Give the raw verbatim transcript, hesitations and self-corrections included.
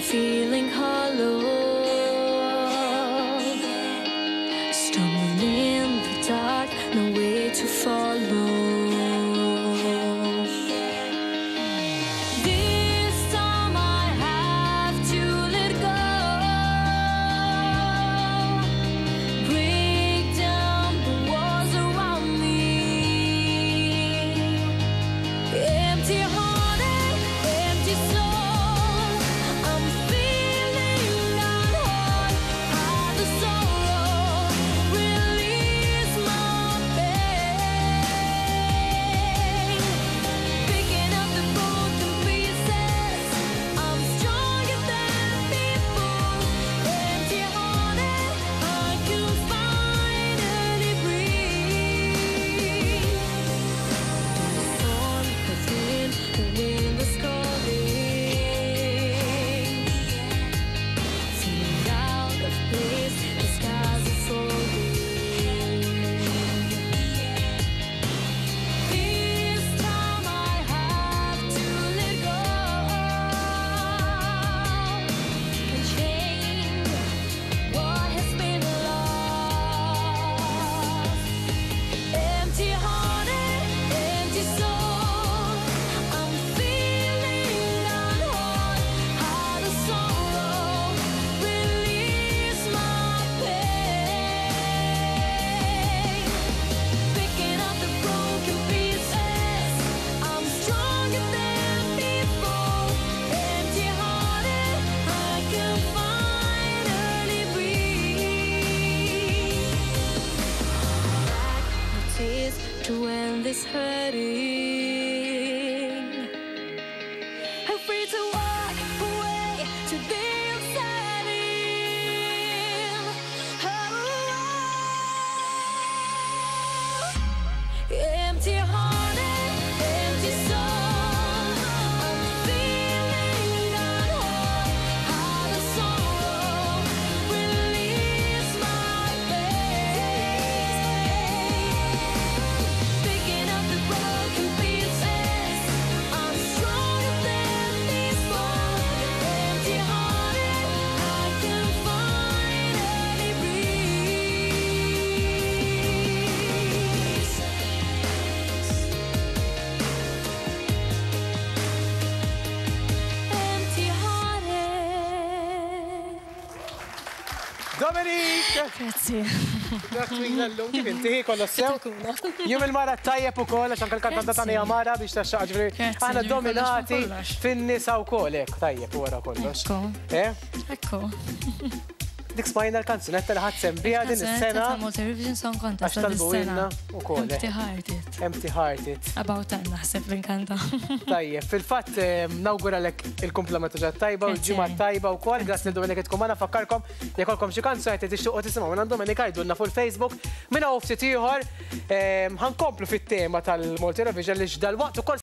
feeling hollow, stumbling in the dark, no way to follow. To end this hurting, I'm free to walk away to the unsettling. Oh, empty-hearted, empty soul, I'm feeling unwhole, heart of sorrow, release my pain. Picking up the broken pieces, I'm stronger than before. Empty-hearted, I can finally breathe. Empty-hearted. Dominik! Grazie. Dak twila l-lum, kif inti, kollu sew? Jum il-mara tajjeb u koll, għaxan kal-kantanta tani għamara biex taxxaq ġveri. Għana dominati fin-nisa u koll, ek, tajjeb u għara kollox. Ekko. Eh? Ekko. Dik smajna l-kanzunetta li ħad sembija din is-sena. Multi-Revision Song Contest Għax talbu ilna u koll. Empty-hearted. Empty-hearted. About time naħseb l-inkanta. Tajjeb, fil-fatt nawgura lek il-komplementa ġad tajba u l-ġimgħa tajba u koll. Grazzi l Dominik tkun magħna fakkarkom jekk kolkom xi kanzunetta tixtiequ tisimgħu minn Dominik għajdulna fuq il-Facebook. Minna u ftit ieħor ħankomplu fit-tema tal-Multi-Revision li x'dal-waqt ukoll